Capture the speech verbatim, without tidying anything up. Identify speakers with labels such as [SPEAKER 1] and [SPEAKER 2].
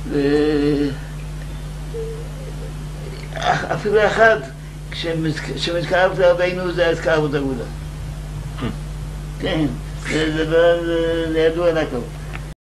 [SPEAKER 1] אפילו אחד, כשמתקרב לרבינו זה התקרבות אגודה. כן, זה ידוע לכל.